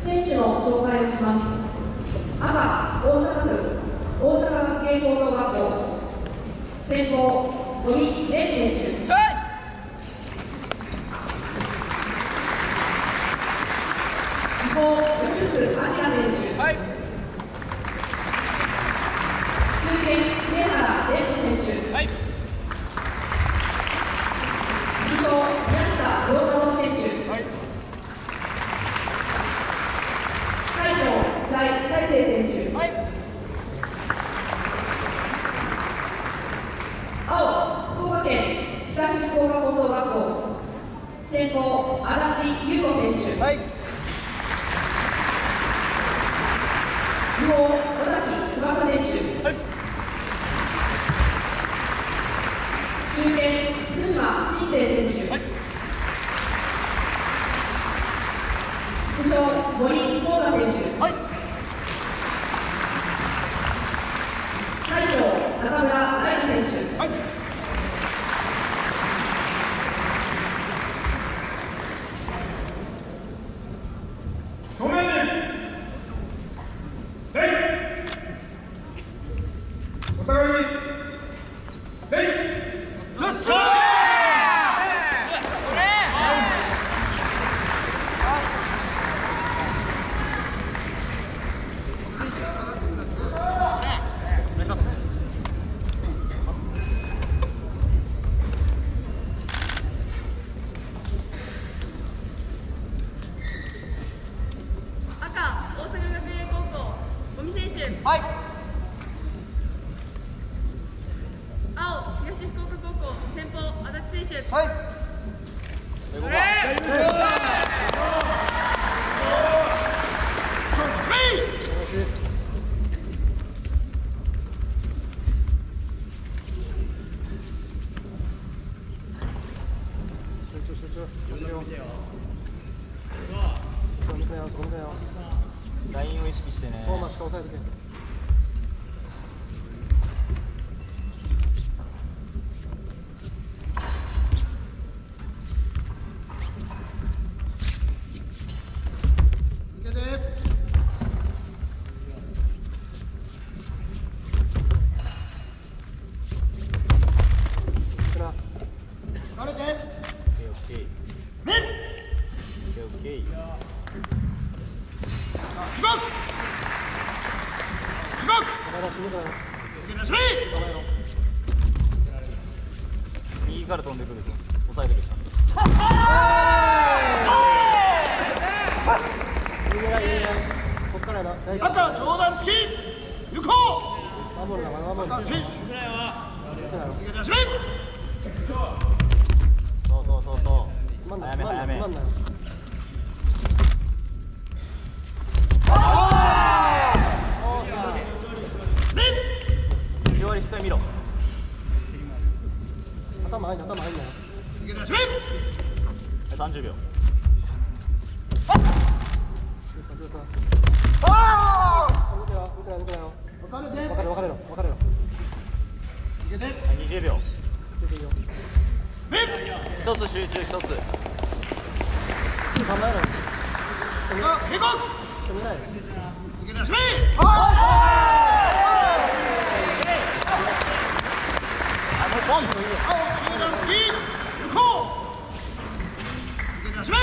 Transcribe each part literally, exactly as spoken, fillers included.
選手の紹介をします。赤、大阪府大阪学芸高等学校、先鋒、野見蓮選手。次鋒、吉福明選手。はい。中堅、上原蓮斗選手。はい。優勝、宮下陽太郎選手。はい。大将、白井大成選手。はい。青、福岡県東福岡高等学校、先鋒、足立優吾選手。はい。次鋒、尾崎翼選手。はい。中堅、福島新生選手。はい。副将、森壮太選手。はい。大将、中村大輝選手。はい。正面に礼。お互いに礼。よっしゃー。はい。青、東福岡高校、先鋒、足立選手。はい。集中集中。そこ見てよ、そこ見てよ。ラインを意識してね。フォーマンしか押さえてけ。右から飛んでくると抑えてくる。赤上段突き行こう。守るな守る。選手。そうそうそうそう。つまんないつまんないつまんない。しっかり見ろ。頭入んな頭入んなよ。さんじゅうびょう。ああ。抜けよ抜けよ抜けよ。分かるね。分かる分かるよ分かるよ。にじゅうびょう。一つ集中一つ。すぐ構えろ。警告。してみないよ。続けてしめ。青中段突き向こう。続けてしめ。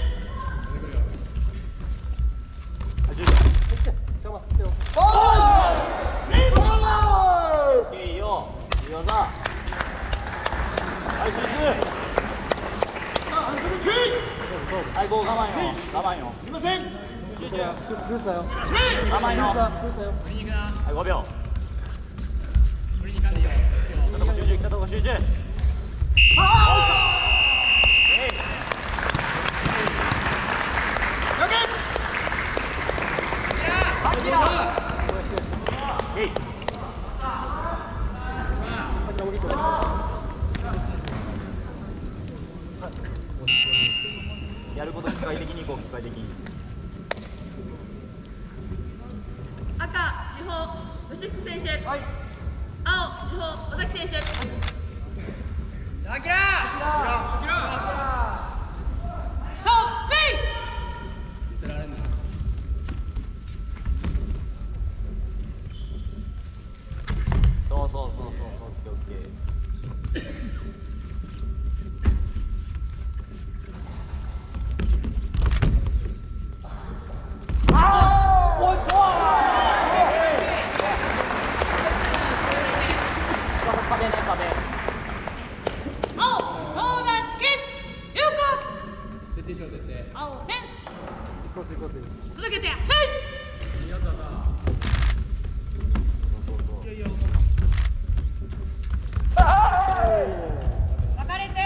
いいよいい技。はい集中。はいこう我慢よ我慢よ。いません。集中。ブースだよ。我慢よ。はいごびょう。集中来たとこ集中。やること機械的にいこう機械的に。 赤、主砲、吉福選手。はい。青、主砲、尾崎選手。はい。あきら。あきら。勝負。見せられんな。 青選手。 行こうぜ行こうぜ。 続けて選手。分かれて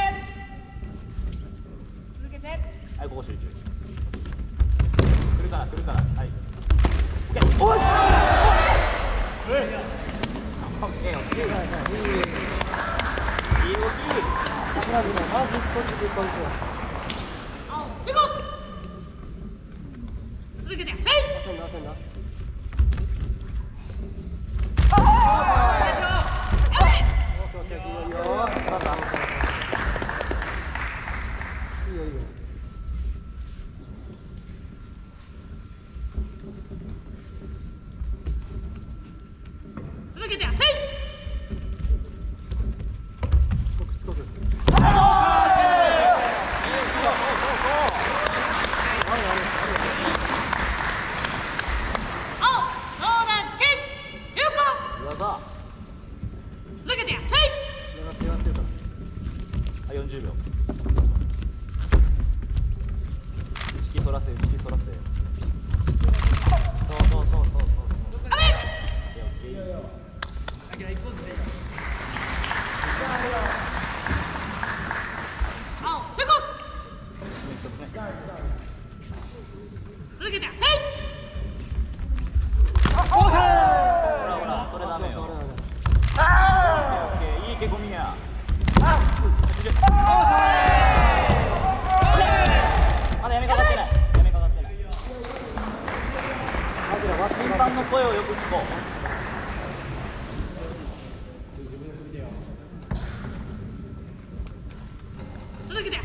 続けて。 はい、ここ集中。来るから来るから。はい。おい。オッケーオッケー。いい動き。 まず一個ずつ一個ずつ。 青集合。続けて選手。 焦んな焦んな。 続けて選手。 すごくすごく。 続けてはい 、よんじゅうびょう。意識そらせ、意識そらせ。そうそうそうそうそう。 あれ。青集合。続けてはい。 ほらほら、それダメよ。いいけこみや。まだやめかかってない。やめかかってない。審判の声をよく聞こう。 続けてはい。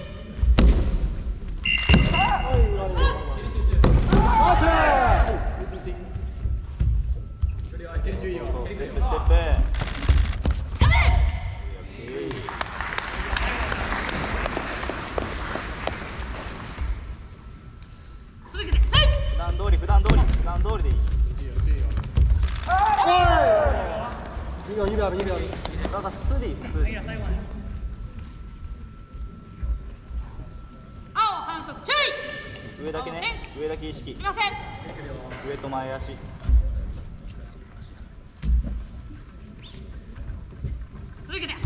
ステップステップ。普段通り普段通り普段通りでいい。 にびょうにびょうあるにびょうある。 だから普通でいい普通でいい。 青反則注意。 上だけね、上だけ意識。 いません。 上と前足。 続けてはい。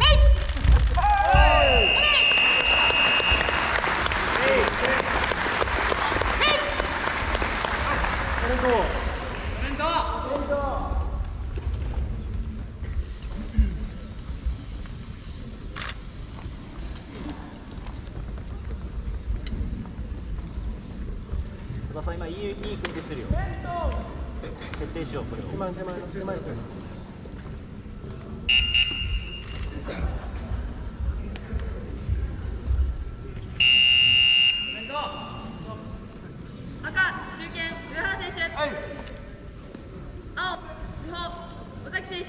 津田さん今いいいい組みしてるよ。徹底しようこれを。 手前手前手前手前。 赤中堅上原選手。はい。青主砲尾崎選手。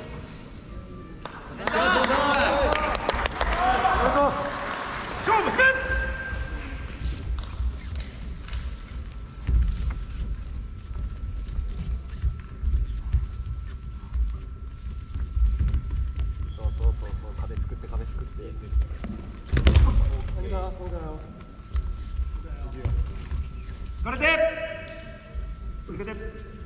勝負。そうそうそうそう、壁作って壁作って。 何だそうだよ。 これで続けて。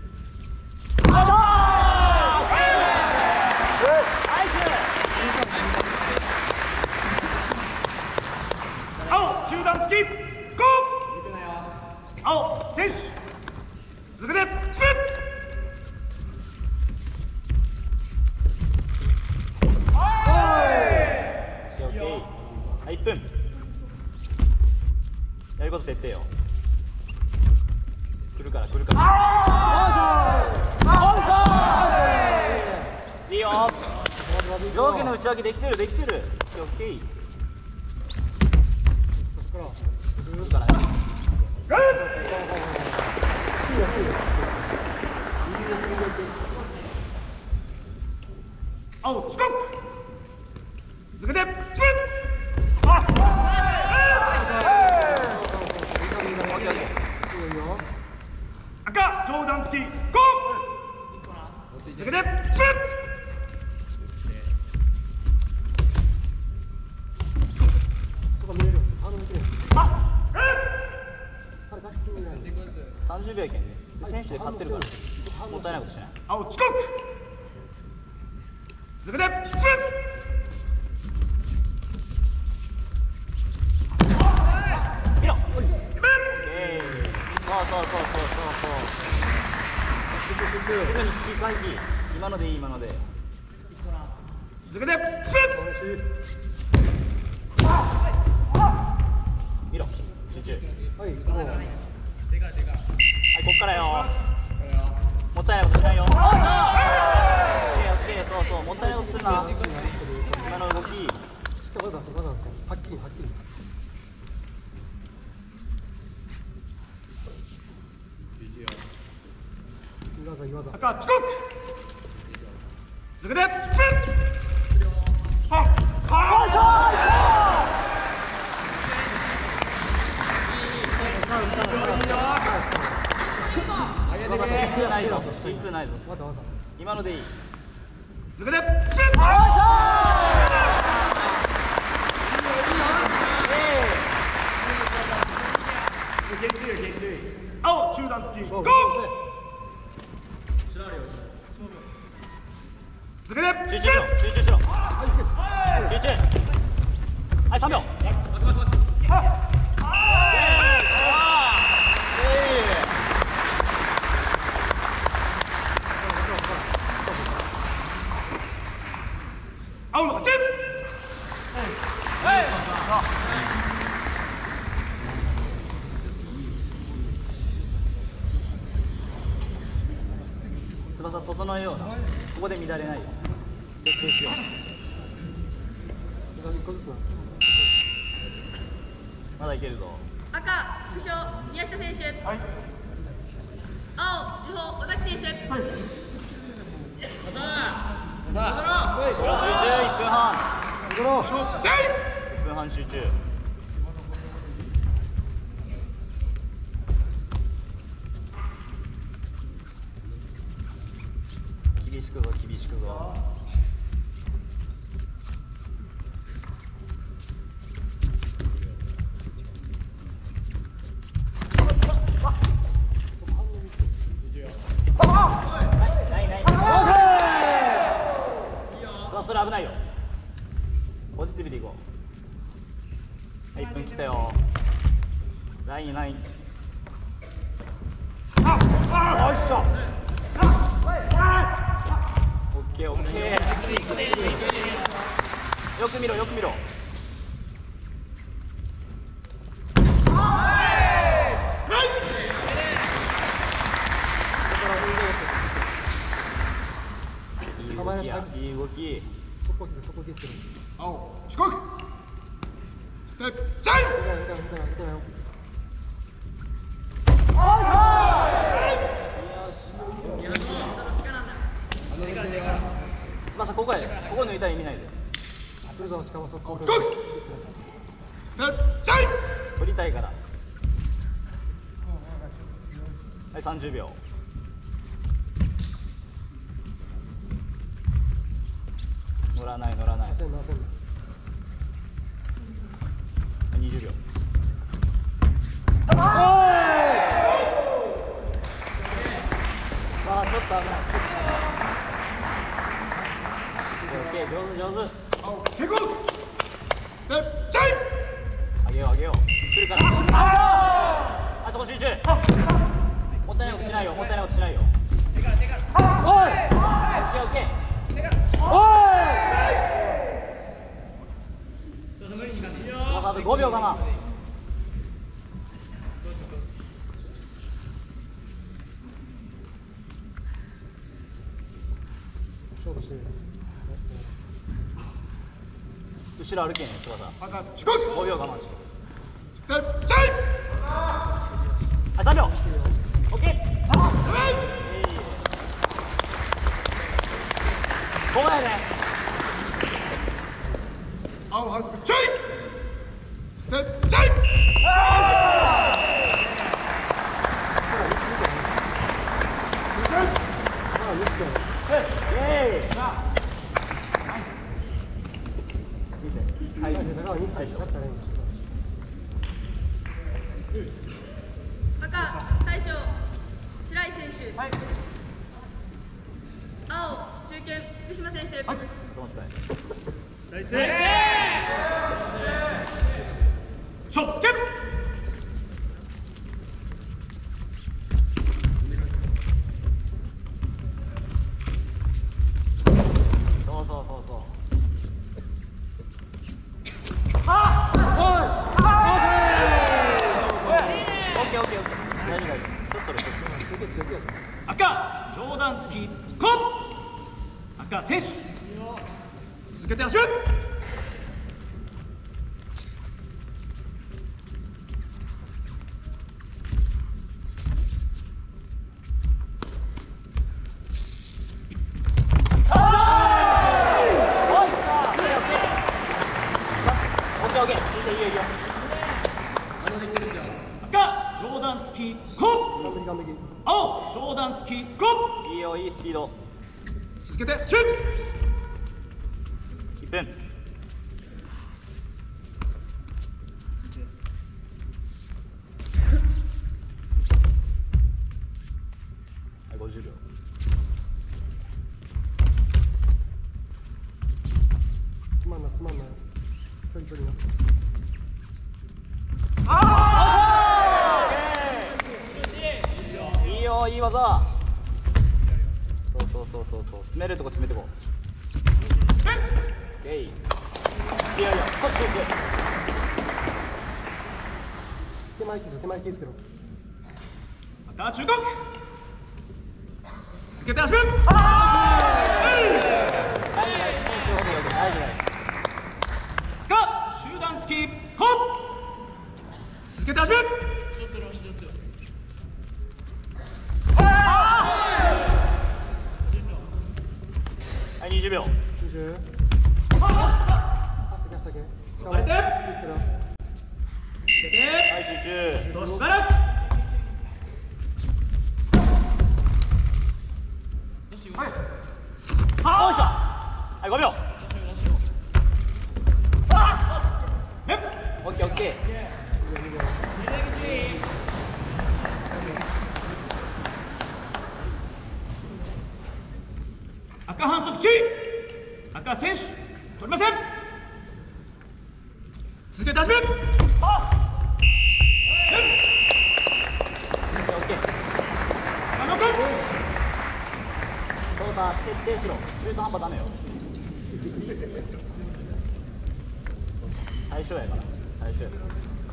青中段突きゴー。青選手続けてスッ。はい、いっぷん。やること徹底よ。来るから来るから。いいよ。上下の打ち分けできてるできてる。オッケー。来るから。青遅刻。続けてスッ。赤上段突きゴー。続けてスッ。 そこ見える。あの見てる。 あっ。 さんじゅうびょうやけんね。選手で勝ってるからもったいないことしない。 青遅刻。続けて出分。 見ろ。オッケー。そうそうそうそうそう。 集中集すぐに切り替えき。今のでいい今ので。 続けて出分。 中。 見ろ。集中。 はい、もう。 はい、こっからよ。もったいないことしないよ。オッケー、オッケー、そうそう、もったいないことするな。今の動き。 しっかりわざとわざとはっきりはっきり。いい技いい技。 赤遅刻。続けて出分。はっないぞ、点数ないぞ。 わざわざ。 今のでいい。 続けて青中段突きゴー。続けて集中しろ、集中しろ。集中。はい、さんびょう。 青の勝ち。 翼整えような。ここで乱れないよ。徹底しよう。 一個ずつな。 まだいけるぞ。 赤副将宮下選手、 はい青主砲尾崎選手、 よし集中、いっぷんはん。 戻ろう。 勝負いっぷんはん集中。厳しくぞ、厳しくぞ。ないないない。それ危ないよ。ポジティブでいこう。はい、いっぷん切ったよ。ラインライン。よいしょ。オッケーオッケー。よく見ろよく見ろ。いい動き。 そこですそこですけど。 青遅刻。でジャイ見たよ見たよ見たよ見たよ。 まさここやここ抜いたら意味ないで。 来るぞしかもそこ。 遅刻。でジャイ取りたいから。はい、さんじゅうびょう。乗らない乗らない。 せんなせんな。 にじゅうびょう。ああ、ちょっと危ない。オッケー、上手上手。 青結構でジャイ上げよう上げよう。来るから。ああ、そこ集中。もったいないことしないよ。もったいないことしないよ。 おい。 オッケーオッケー。おい。ごびょう我慢。 勝負してる。 後ろ歩けねえ、翼。 赤遅刻ごびょう我慢して。 でジャイはい、さんびょう。オッケー。ここやね。 青反則ジャイでジャイはい、 だからいいだったらいい。 赤大将選手、 はい青、中堅、福島選手、 はい、どうも近い。 大勢ショッチェそうそうそうそう。 おオッケーオッケーオッケー。大丈夫大丈夫。ちょっとでちょっい強気強気やぞ赤上段突きコン赤選手続けて足踏みと。オッケーオッケー。いいよいいよいいよ。 赤上段突きコン完璧完璧青上段突きコンいいよいいスピード。 続けて足踏みいっぷん。はい、ごじゅうびょう。 つまんなつまんない距離距離ないいよ、いい技。そうそうそうそうそう、詰めるとこ詰めてこう。オッケー。いいよいいよ、そっちそっち。 手前気づけ手前気づけろ赤中国続けて足踏み大丈夫大丈夫。 赤集団突きコン続けて足踏みはい、にじゅうびょう。 にじゅうパスだけパスだけ分かれて気づけろ続けてはい、集中。 しばらくはい。あ、よっしゃ。はい、ごびょう。 えっオッケーオッケー。 赤反則注意赤選手取りません続けて足踏みオッケーオッケー。 赤のコンそうだ、徹底しろ。中途半端ダメよ。最初やから最初やから。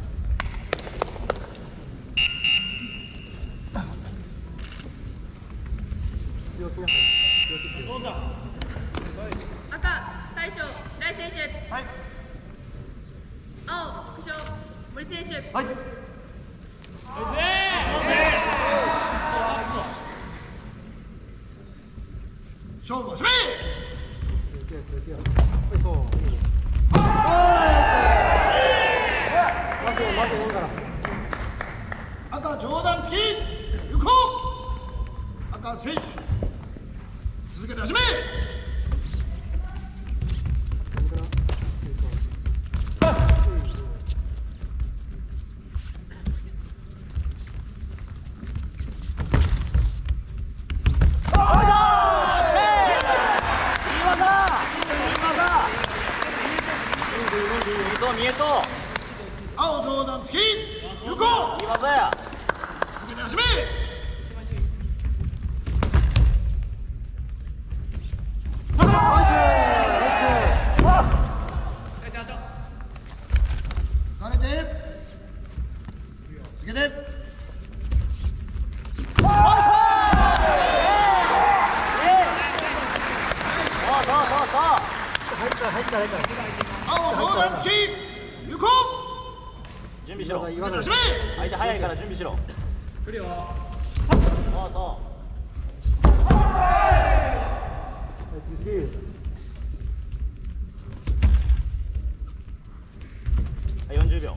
強気な方強気してるそうだ赤、大将、平井選手、 はい青、副将、森選手、 はい。 勝負をしめ強気や強気やはいそういいね待てよ待てよから赤上段突き行こう赤選手続けて始め何かなはいそう見えと青上段突き行こういい技や。 続けて始め慣れて続けてそうそうそうそう。 入った入った入った青上段突き行こ準備しろ。 言わないう始め相手早いから準備しろ。 来るよそうそはい次次う。はい、よんじゅうびょう。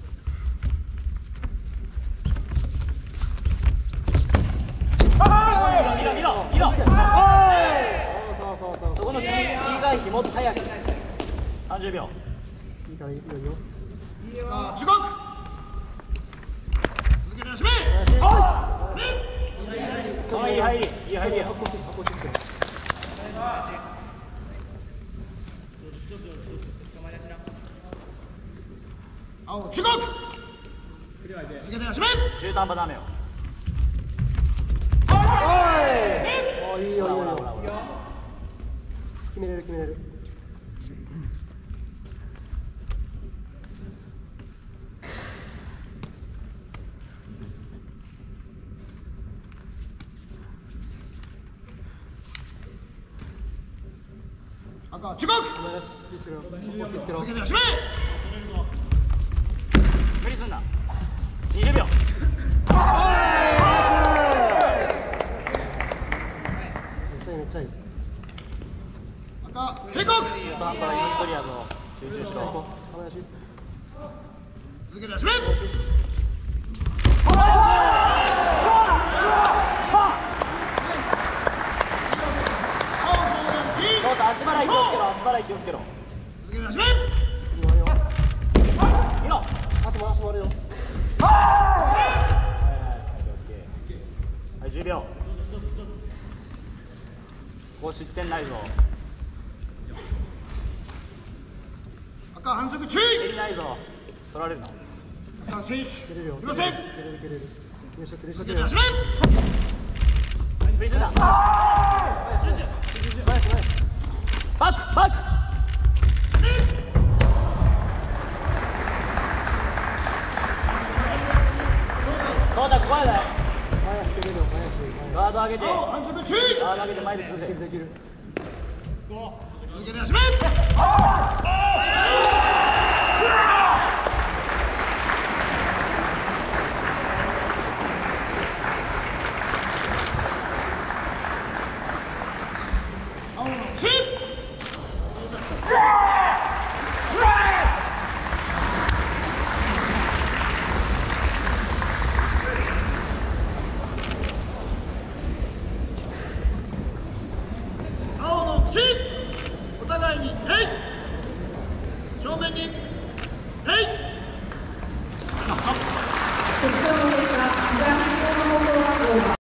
見ろ見ろ見ろ。 そうそうそうそうそこの切りがもっと早く。さんじゅうびょう。 いいからいいよいいよあ中国続けて始めよし入りいい入りよ。 こっちこっちですよ。 青中国続けて足め中途半端ダメよ。 あ、いいよいいよいいよ。決めれる決めれる。 赤中国お前らし気をつけろ。気をつけろ。 続けて足め無理すんな。にじゅうびょう。 めっちゃいいめっちゃいい。 赤警告中途半端はゆっくりやぞ。集中しろ。 お前らし。 続けて足めちょっと足払い気をつけろ。足払い気をつけろ。 続けて足め終わるよ。 見ろ。 足も足もあるよ。 はい、じゅうびょう。ここ失点ないぞ。 赤反則注蹴意りないぞ。取られるな。 赤選手い蹴れるよ。 ません蹴れる蹴れる。よいしょ蹴れる蹴続れる。 けて足め無理すんな。 ナイスナイス。 バックバック。どうだここやで。 前足蹴れるよ前足。 ガード上げて。 青反則注意ガード上げて前で潰せ。 できるできる。 続けて足め青のシ青の口お互いに礼正面に礼決勝の結果、東日本高校はどうか。